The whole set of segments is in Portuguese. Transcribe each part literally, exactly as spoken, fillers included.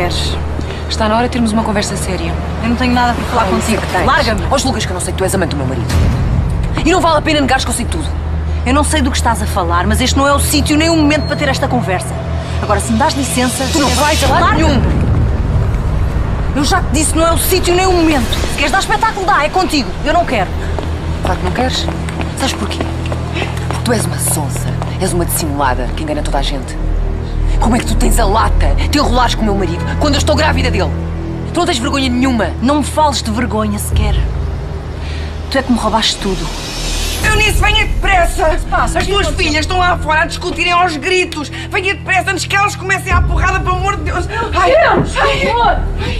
queres? Está na hora de termos uma conversa séria. Eu não tenho nada para falar Ai, contigo. sei que tens. Larga-me! Aos Lucas, que eu não sei que tu és amante do meu marido. E não vale a pena negares que eu sei tudo. Eu não sei do que estás a falar, mas este não é o sítio nem o momento para ter esta conversa. Agora, se me dás licença... Tu não eu- vais a lado Larga-me! nenhum. Eu já te disse, não é o sítio nem o momento. Se queres dar espetáculo, dá, é contigo. Eu não quero. Claro que não queres. Sabes porquê? Porque tu és uma sonsa. És uma dissimulada que engana toda a gente. Como é que tu tens a lata de enrolares com o meu marido quando eu estou grávida dele? Tu não tens vergonha nenhuma. Não me fales de vergonha sequer. Tu é que me roubaste tudo. Eunice, venha depressa! passa? As tuas filhas estão lá fora a discutirem aos gritos. Venha depressa antes que elas comecem a porrada, pelo amor de Deus! Ai, Deus! ai, Amor!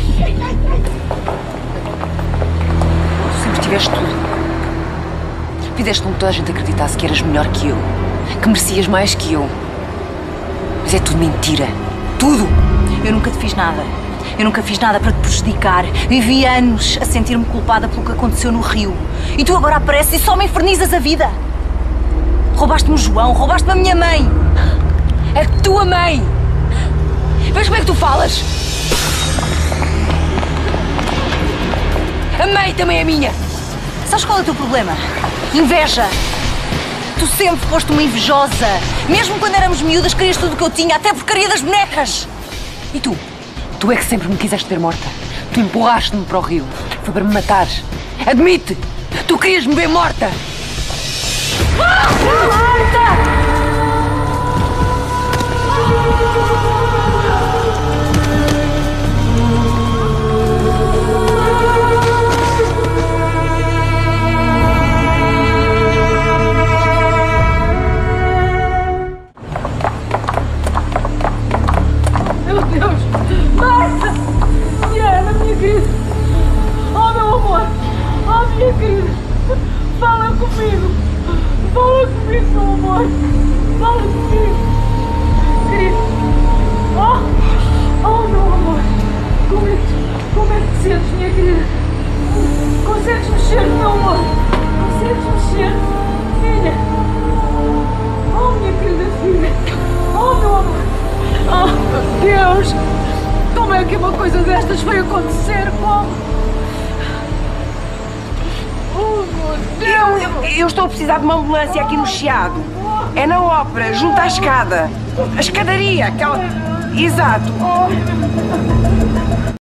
Tu sempre tiveste tudo. Fizeste com que toda a gente acreditasse que eras melhor que eu. Que merecias mais que eu. Mas é tudo mentira. Tudo! Eu nunca te fiz nada. Eu nunca fiz nada para te prejudicar. Vivi anos a sentir-me culpada pelo que aconteceu no Rio. E tu agora apareces e só me infernizas a vida. Roubaste-me o João, roubaste-me a minha mãe. A tua mãe! Vês como é que tu falas? A mãe também é minha! Sabes qual é o teu problema? Inveja. Tu sempre foste uma invejosa. Mesmo quando éramos miúdas, querias tudo o que eu tinha, até a porcaria das bonecas. E tu? Tu é que sempre me quiseste ver morta. Tu empurraste-me para o rio. Foi para me matares. Admite! Tu querias me ver morta! Ah! Marta! Meu Deus! Marta! Diana, minha querida! Oh, meu amor! Oh, minha querida! Fala comigo! Fala comigo, meu amor! Fala comigo! Querido! Oh! Oh, meu amor! Como é que, como é que te sentes, minha querida? Consegues mexer, meu amor? Consegues mexer? Filha! Oh, minha querida filha! Oh, meu amor! Oh, meu Deus! Como é que uma coisa destas foi acontecer? Como? Oh, meu Deus! Eu, eu, eu estou a precisar de uma ambulância aqui no Chiado. É na ópera, junto à escada. A escadaria, aquela... Exato.